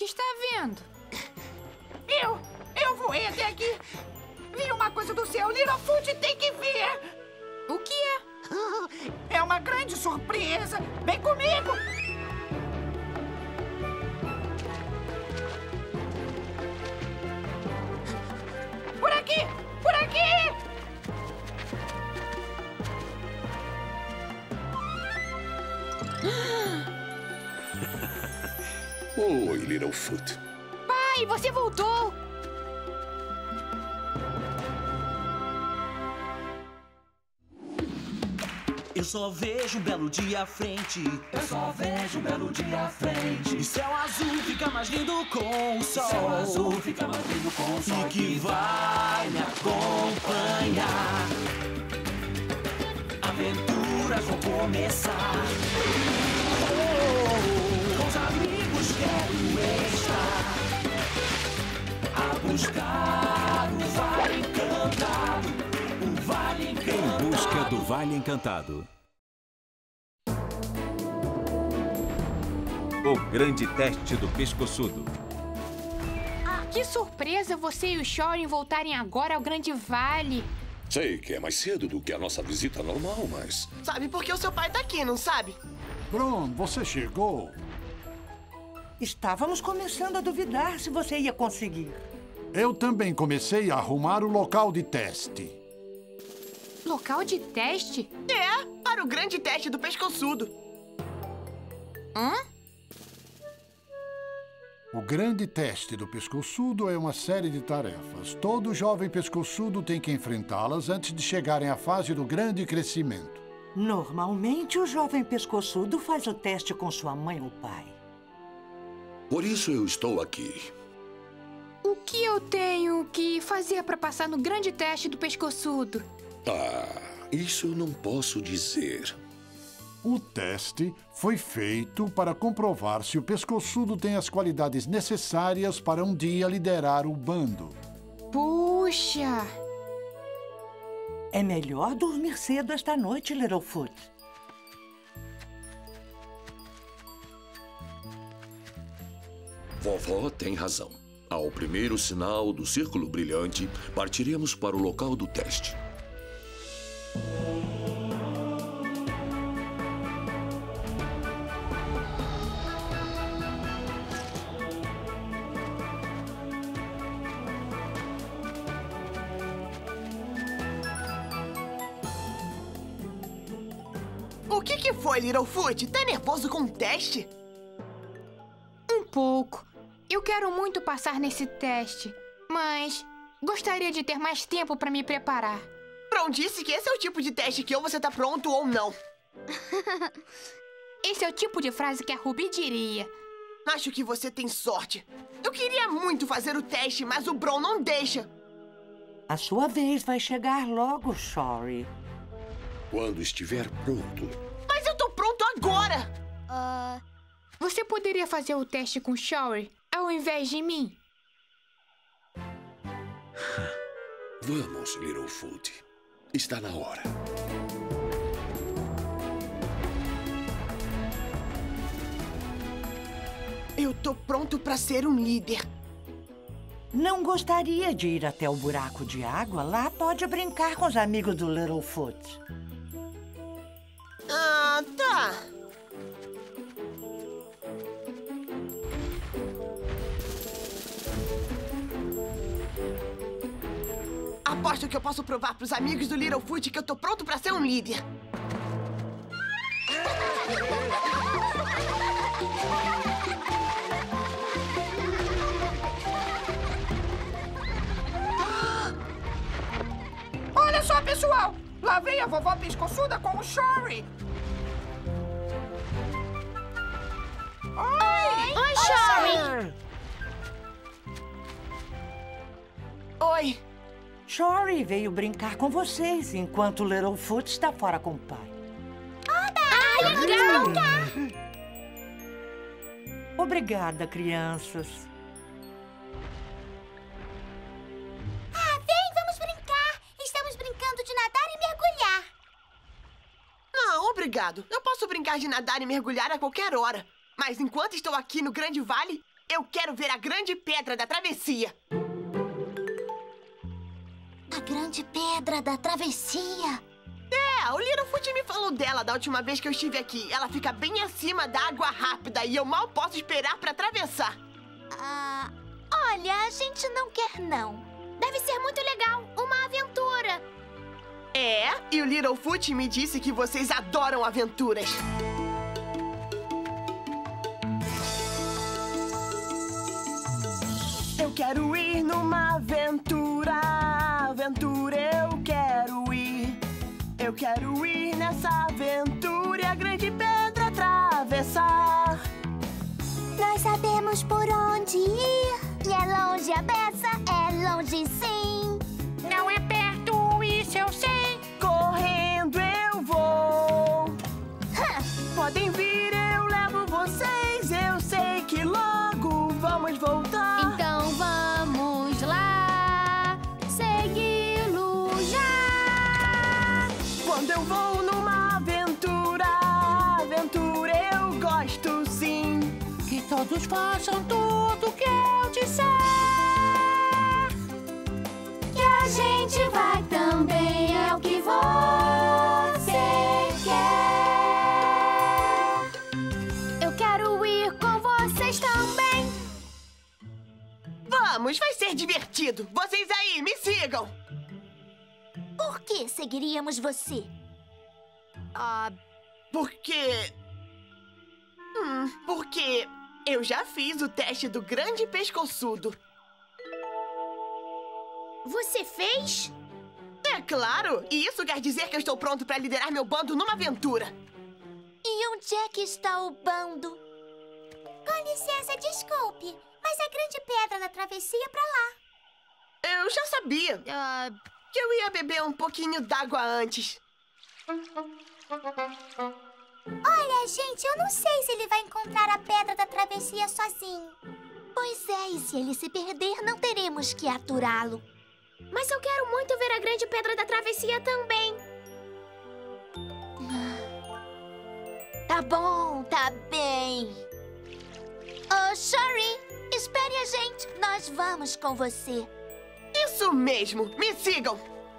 que está vendo? Eu voei até aqui. Vi uma coisa do céu. Littlefoot tem que ver. O que é? É uma grande surpresa. Vem comigo. Por aqui! Por aqui! Oi, Littlefoot. Pai, você voltou! Eu só vejo um belo dia à frente. Eu só vejo um belo dia à frente. E céu azul fica mais lindo com o sol. Céu azul fica mais lindo com o sol. E que vai me acompanhar. Aventuras vão começar. Com os amigos quero estar a buscar o Vale Encantado. O Vale Encantado. Em busca do Vale Encantado. O grande teste do pescoçudo. Que surpresa você e o Shorin voltarem agora ao Grande Vale. Sei que é mais cedo do que a nossa visita normal, mas... Sabe porque o seu pai tá aqui, não sabe? Bron, você chegou? Estávamos começando a duvidar se você ia conseguir. Eu também comecei a arrumar o local de teste. Local de teste? É, para o grande teste do pescoçudo. Hã? O grande teste do pescoçudo é uma série de tarefas. Todo jovem pescoçudo tem que enfrentá-las antes de chegarem à fase do grande crescimento. Normalmente, o jovem pescoçudo faz o teste com sua mãe ou pai. Por isso eu estou aqui. O que eu tenho que fazer para passar no grande teste do pescoçudo? Isso eu não posso dizer. O teste foi feito para comprovar se o pescoçudo tem as qualidades necessárias para um dia liderar o bando. Puxa! É melhor dormir cedo esta noite, Littlefoot. Vovó tem razão. Ao primeiro sinal do círculo brilhante, partiremos para o local do teste. O que foi, Littlefoot? Tá nervoso com o teste? Um pouco. Eu quero muito passar nesse teste, mas gostaria de ter mais tempo para me preparar. Bron disse que esse é o tipo de teste que ou você tá pronto ou não. Esse é o tipo de frase que a Ruby diria. Acho que você tem sorte. Eu queria muito fazer o teste, mas o Bron não deixa. A sua vez vai chegar logo, Shory. Quando estiver pronto. Mas eu tô pronto agora! Você poderia fazer o teste com o Shory ao invés de mim? Vamos, Littlefoot. Está na hora. Eu tô pronto pra ser um líder. Não gostaria de ir até o buraco de água? Lá pode brincar com os amigos do Littlefoot. Tá. Aposto que eu posso provar pros amigos do Littlefoot que eu tô pronto pra ser um líder. Olha só, pessoal! Lá vem a vovó pescoçuda com o Shory. Oi, Shory! Oi. Shory veio brincar com vocês enquanto o Littlefoot está fora com o pai. Legal! Obrigada, crianças. Vem, vamos brincar. Estamos brincando de nadar e mergulhar. Não, obrigado. Eu posso brincar de nadar e mergulhar a qualquer hora. Mas enquanto estou aqui no Grande Vale, Eu quero ver a grande pedra da travessia. A grande pedra da travessia. O Littlefoot me falou dela da última vez que eu estive aqui. Ela fica bem acima da água rápida e eu mal posso esperar pra atravessar. Olha, a gente não quer, não. Deve ser muito legal, uma aventura. E o Littlefoot me disse que vocês adoram aventuras. Eu quero ir numa aventura, aventura eu quero ir. Eu quero ir nessa aventura e a grande pedra atravessar. Nós sabemos por onde ir. E é longe a beça, é longe sim. Não é perto, isso eu sei. Correndo eu vou. Podem vir, eu levo vocês. Eu sei que logo vamos voltar. Então vamos lá, segui-lo já. Quando eu vou numa aventura, aventura eu gosto sim. Que todos façam tudo que eu disser. Que a gente vai também, é o que você quer. Eu quero ir com vocês também. Vamos, vai ser divertido. Vocês aí, me sigam. Por que seguiríamos você? Porque eu já fiz o teste do grande pescoçudo. Você fez? É claro! E isso quer dizer que eu estou pronto para liderar meu bando numa aventura. E onde é que está o bando? Com licença, desculpe, mas a grande pedra da travessia é pra lá. Eu já sabia que eu ia beber um pouquinho d'água antes. Olha, gente, eu não sei se ele vai encontrar a pedra da travessia sozinho. Pois é, e se ele se perder, não teremos que aturá-lo. Mas eu quero muito ver a grande pedra da travessia também. Tá bom, tá bem. Oh, Shuri, espere a gente. Nós vamos com você. Isso mesmo! Me sigam!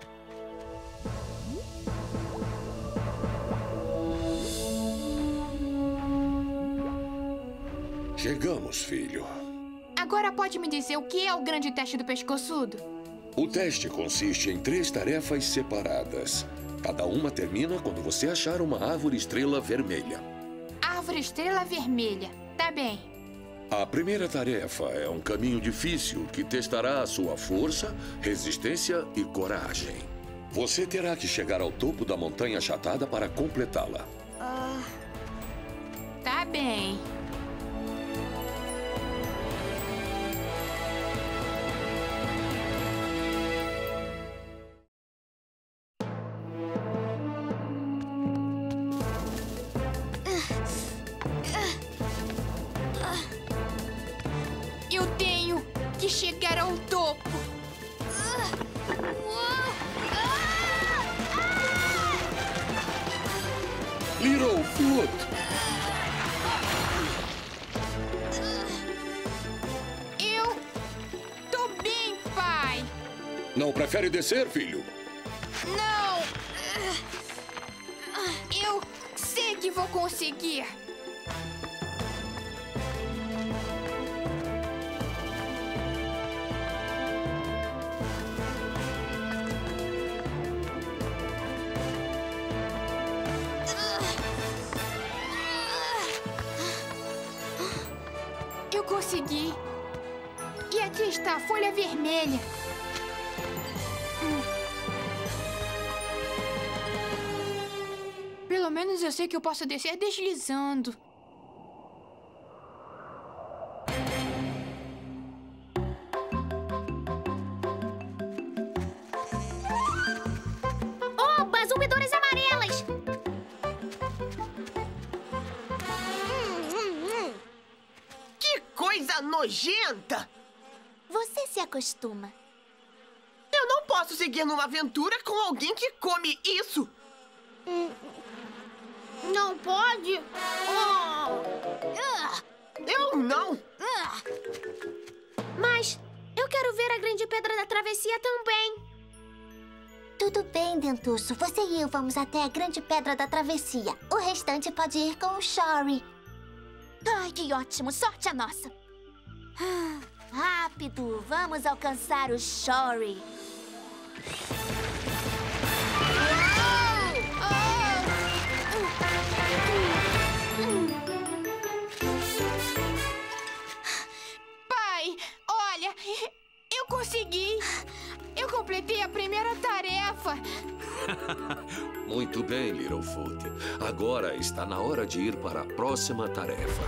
Chegamos, filho. Agora pode me dizer o que é o grande teste do pescoçudo? O teste consiste em 3 tarefas separadas. Cada uma termina quando você achar uma árvore estrela vermelha. Árvore estrela vermelha. Tá bem. A primeira tarefa é um caminho difícil que testará a sua força, resistência e coragem. Você terá que chegar ao topo da montanha achatada para completá-la. Tá bem. Eu tenho que chegar ao topo. Littlefoot! Eu tô bem, pai. Não prefere descer, filho? Não. Eu sei que vou conseguir. Eu consegui. E aqui está a folha vermelha. Pelo menos eu sei que eu posso descer deslizando. Oba, zumbidores amarelas! Que coisa nojenta! Você se acostuma. Eu não posso seguir numa aventura com alguém que come isso! Não pode? Eu não! pedra da travessia também. Tudo bem, Dentuço. Você e eu vamos até a grande pedra da travessia. O restante pode ir com o Shory. Ai, que ótimo. Sorte a nossa. Rápido, vamos alcançar o Shory. Pai, olha, eu consegui. Eu completei a primeira tarefa. Muito bem, Littlefoot. Agora está na hora de ir para a próxima tarefa.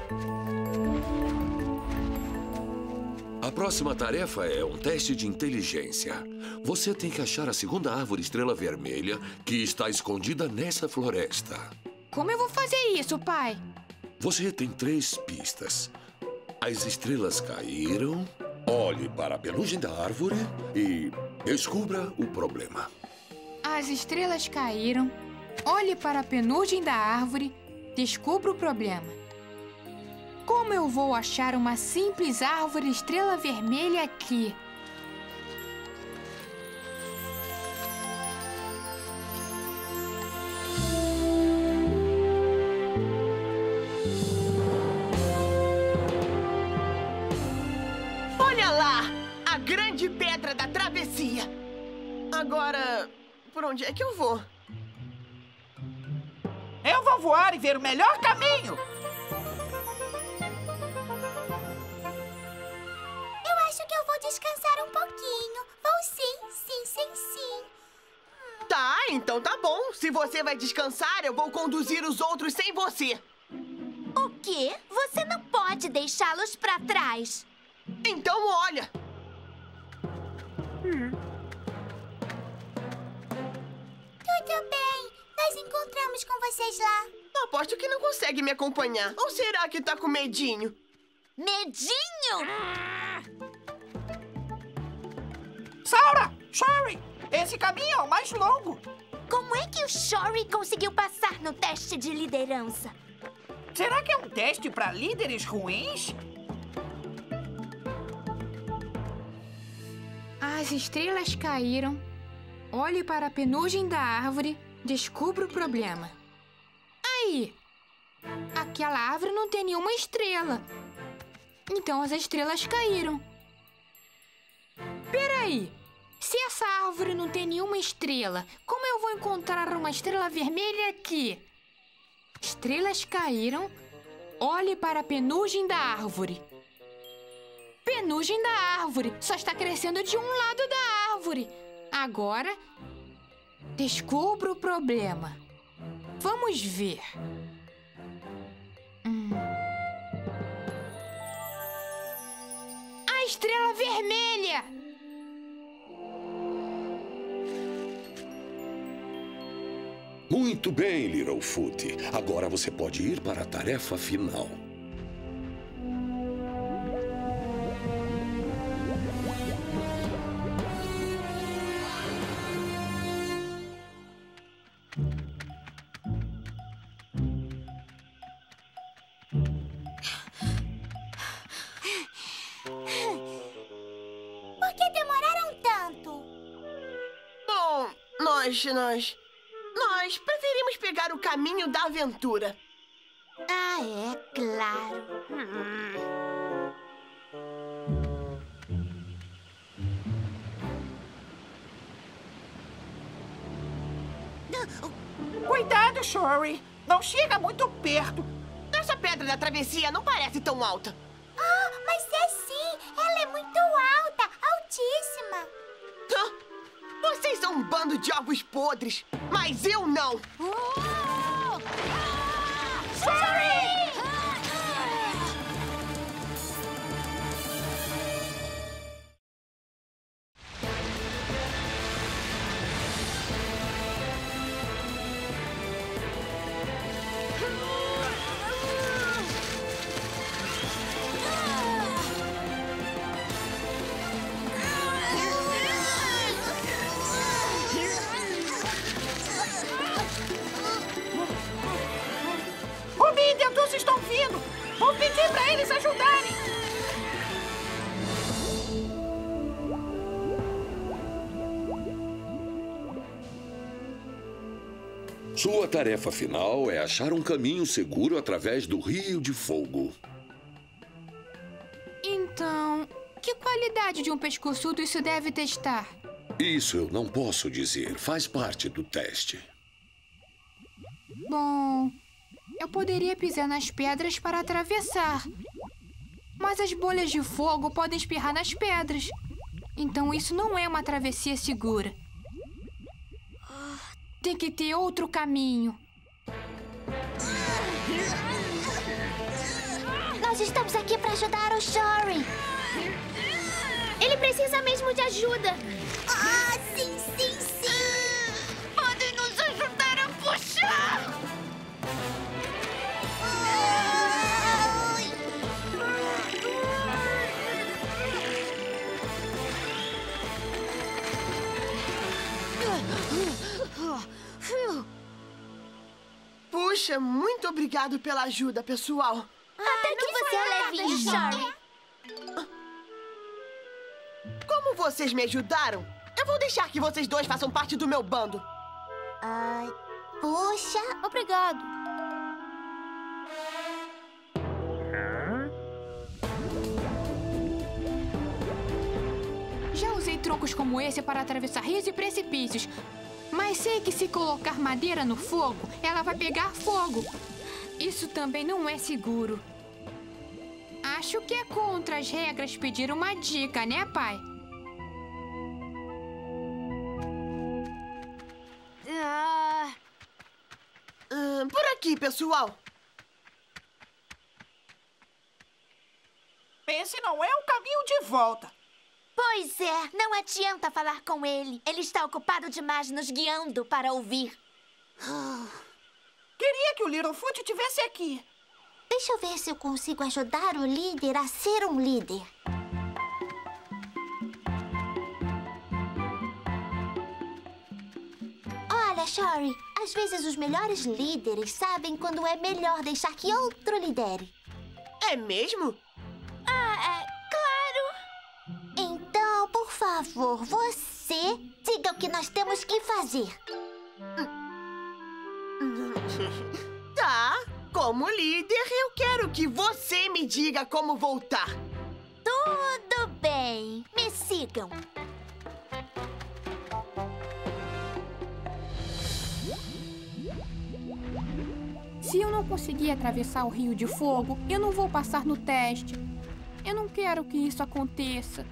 A próxima tarefa é um teste de inteligência. Você tem que achar a segunda árvore estrela vermelha que está escondida nessa floresta. Como eu vou fazer isso, pai? Você tem 3 pistas. As estrelas caíram, olhe para a penugem da árvore e descubra o problema. As estrelas caíram, olhe para a penugem da árvore, descubra o problema. Como eu vou achar uma simples árvore estrela vermelha aqui? Olha lá! A grande pedra da travessia! Agora, por onde é que eu vou? Eu vou voar e ver o melhor caminho. Eu acho que eu vou descansar um pouquinho. Vou sim. Tá, então tá bom. Se você vai descansar, eu vou conduzir os outros sem você. O quê? Você não pode deixá-los pra trás. Então olha. Tudo bem. Nós encontramos com vocês lá. Aposto que não consegue me acompanhar. Ou será que tá com medinho? Medinho? Saura! Shory! Esse caminho é o mais longo. Como é que o Shory conseguiu passar no teste de liderança? Será que é um teste para líderes ruins? As estrelas caíram, olhe para a penugem da árvore, descubra o problema. Aí, aquela árvore não tem nenhuma estrela. Então as estrelas caíram. Peraí, se essa árvore não tem nenhuma estrela, como eu vou encontrar uma estrela vermelha aqui? Estrelas caíram, olhe para a penugem da árvore. Penugem da árvore, só está crescendo de um lado da árvore. Agora, descubra o problema. Vamos ver. A estrela vermelha! Muito bem, Littlefoot. Agora você pode ir para a tarefa final. Por que demoraram tanto? Bom, nós preferimos pegar o caminho da aventura. Ah, é claro. Cuidado, Shory. Não chega muito perto. Essa pedra da travessia não parece tão alta. Ah, mas é sim. Ela é muito alta, altíssima. Vocês são um bando de ovos podres, mas eu não. Ruby e Dentuço estão vindo. Vou pedir para eles ajudarem. Sua tarefa final é achar um caminho seguro através do Rio de Fogo. Então, que qualidade de um pescoçudo isso deve testar? Isso eu não posso dizer. Faz parte do teste. Bom, eu poderia pisar nas pedras para atravessar. Mas as bolhas de fogo podem espirrar nas pedras. Então isso não é uma travessia segura. Tem que ter outro caminho. Nós estamos aqui para ajudar o Shory. Ele precisa mesmo de ajuda. Ah, sim, sim, sim. Podem nos ajudar a puxar. Puxa, muito obrigado pela ajuda, pessoal. Até que você é levinho, Shory. Como vocês me ajudaram, eu vou deixar que vocês dois façam parte do meu bando. Ai, puxa, obrigado. Já usei troncos como esse para atravessar rios e precipícios. Mas sei que se colocar madeira no fogo, ela vai pegar fogo. Isso também não é seguro. Acho que é contra as regras pedir uma dica, né, pai? Por aqui, pessoal. Esse não é o caminho de volta. Pois é, não adianta falar com ele. Ele está ocupado demais nos guiando para ouvir. Queria que o Littlefoot estivesse aqui. Deixa eu ver se eu consigo ajudar o líder a ser um líder. Olha, Shory, às vezes os melhores líderes sabem quando é melhor deixar que outro lidere. É mesmo? Claro! Então, por favor, você diga o que nós temos que fazer. Tá, como líder, eu quero que você me diga como voltar. Tudo bem, me sigam. Se eu não conseguir atravessar o Rio de Fogo, eu não vou passar no teste. Eu não quero que isso aconteça.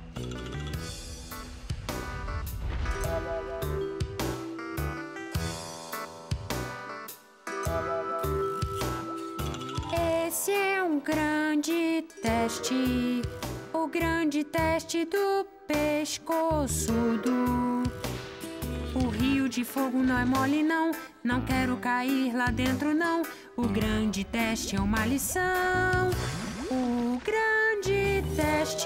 Esse é um grande teste, o grande teste do pescoçudo. O Rio de Fogo não é mole, não. Não quero cair lá dentro, não. O grande teste é uma lição. O grande teste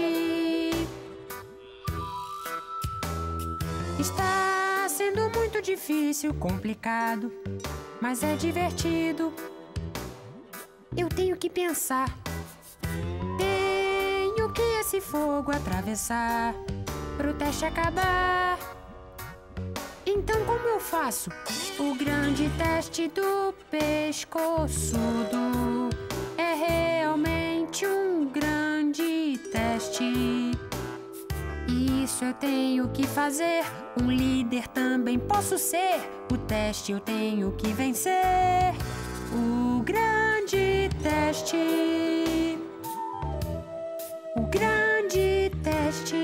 está sendo muito difícil, complicado, mas é divertido. Eu tenho que pensar. Tenho que esse fogo atravessar pro teste acabar. Então como eu faço? O grande teste do pescoçudo é realmente um grande teste. Isso eu tenho que fazer. Um líder também posso ser. O teste eu tenho que vencer. O grande teste. O grande teste.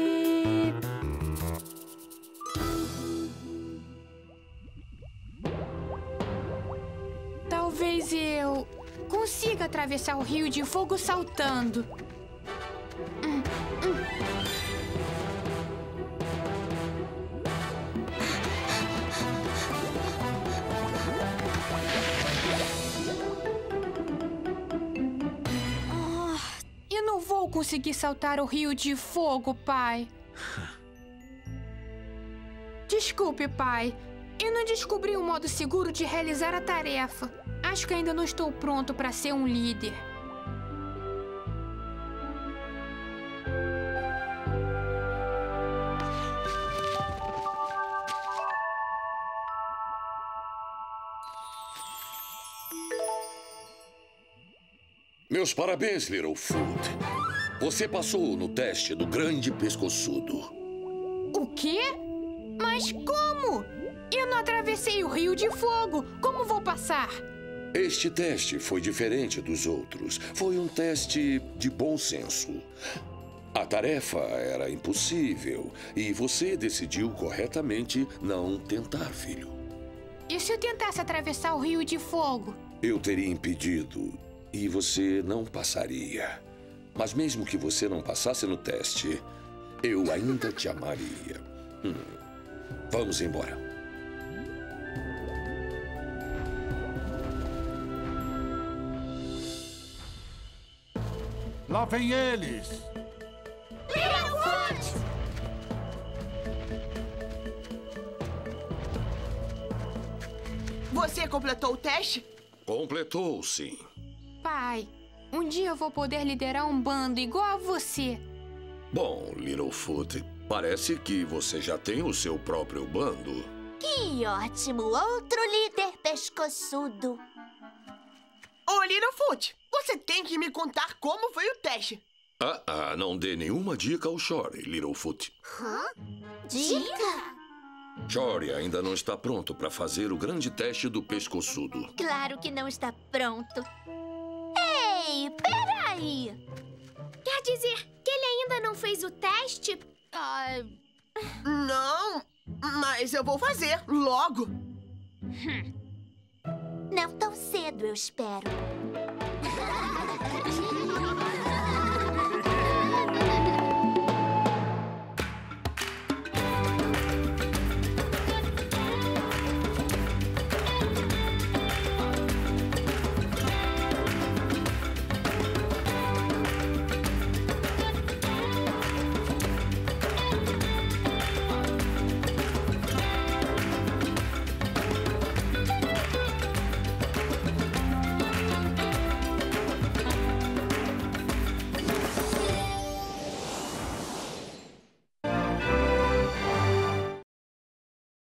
Talvez eu consiga atravessar o Rio de Fogo saltando. Eu não vou conseguir saltar o Rio de Fogo, pai. Desculpe, pai. Eu não descobri um modo seguro de realizar a tarefa. Acho que ainda não estou pronto para ser um líder. Meus parabéns, Littlefoot. Você passou no teste do grande pescoçudo. O quê? Mas como? Eu não atravessei o Rio de Fogo. Como vou passar? Este teste foi diferente dos outros. Foi um teste de bom senso. A tarefa era impossível e você decidiu corretamente não tentar, filho. E se eu tentasse atravessar o Rio de Fogo? Eu teria impedido e você não passaria. Mas mesmo que você não passasse no teste, eu ainda te amaria. Vamos embora. Lá vem eles! Littlefoot! Você completou o teste? Completou, sim. Pai, um dia eu vou poder liderar um bando igual a você. Bom, Littlefoot, parece que você já tem o seu próprio bando. Que ótimo! Outro líder pescoçudo. Ô, Littlefoot, você tem que me contar como foi o teste. Não dê nenhuma dica ao Shory, Littlefoot. Dica? Shory ainda não está pronto para fazer o grande teste do pescoçudo. Claro que não está pronto. Ei, peraí! Quer dizer que ele ainda não fez o teste? Não, mas eu vou fazer logo. Não tão cedo, eu espero.